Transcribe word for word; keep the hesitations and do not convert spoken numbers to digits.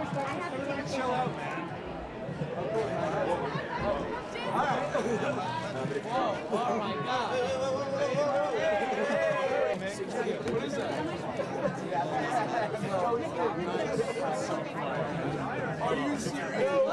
Chill out, man. All right. Whoa, oh my God. What is that? Are you serious?